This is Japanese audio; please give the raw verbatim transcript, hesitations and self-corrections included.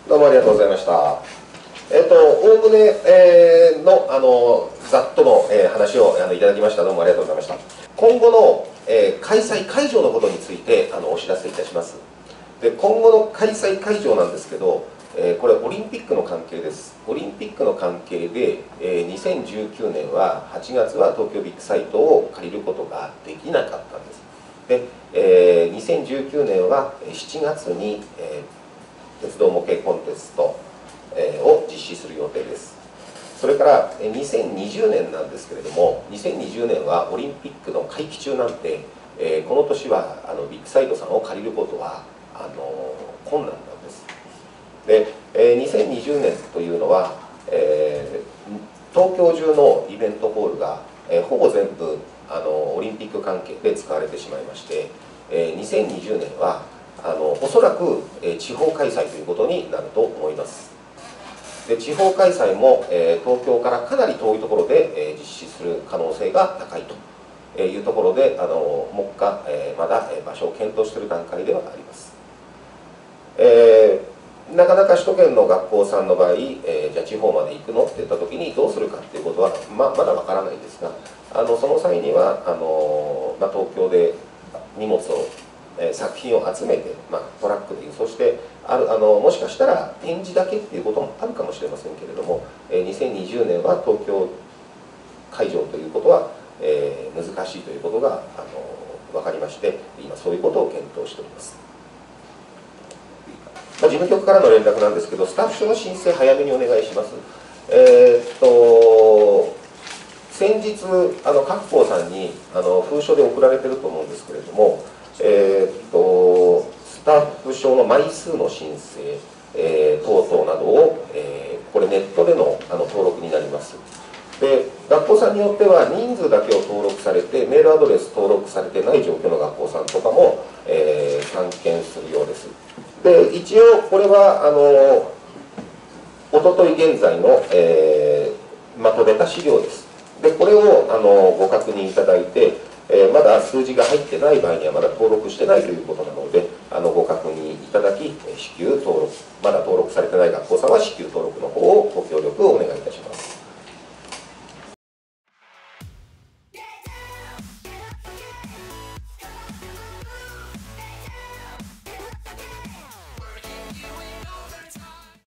どうもありがとうございました。えっと、おおむね、えー、の、あの、ざっとの、えー、話をあのいただきました。どうもありがとうございました。今後の、えー、開催会場のことについてあのお知らせいたします。で、今後の開催会場なんですけど、えー、これオリンピックの関係です。オリンピックの関係で、えー、にせんじゅうきゅうねんははちがつは東京ビッグサイトを借りることができなかったんです。で、えー、にせんじゅうきゅうねんはしちがつに、えー、鉄道模型コンテスト、えー、を実施する予定です。それからにせんにじゅうねんなんですけれども、にせんにじゅうねんはオリンピックの会期中なんで、えー、この年はあのビッグサイトさんを借りることはあの困難なんです。で、えー、にせんにじゅうねんというのは、えー、東京中のイベントホールが、えー、ほぼ全部あのオリンピック関係で使われてしまいまして、えー、にせんにじゅうねんはあのおそらく、えー、地方開催ということになると思います。で、地方開催も、えー、東京からかなり遠いところで、えー、実施する可能性が高いというところで、あの目下、えー、まだ場所を検討している段階ではあります。えー、なかなか首都圏の学校さんの場合、えー、じゃあ地方まで行くのって言った時にどうするかっていうことは、ままだわからないんですが、あのその際にはあの、まあ、東京で荷物をえ作品を集めて、まあ、トラックで輸送してあるあのもしかしたら展示だけっていうこともあるかもしれませんけれども、えにせんにじゅうねんは東京会場ということは、えー、難しいということがあの分かりまして、今そういうことを検討しております。まあ、事務局からの連絡なんですけど、スタッフ証の申請早めにお願いします。えー、っと先日あの各校さんにあの封書で送られてると思うんですけれども、えー、っとスタッフ証の枚数の申請、えー、等々などを、えー、これネットでのあの登録になります。で、学校さんによっては人数だけを登録されてメールアドレス登録されてない状況の学校さんとかも、えー、参見するようです。で、一応これはあのおととい現在の、えー、まとめた資料です。で、これをあのご確認いただいて、えー、まだ数字が入ってない場合にはまだ登録してないということなので、あのご確認いただき、至急登録、まだ登録されてない学校さんは至急登録の方をご協力をお願いします。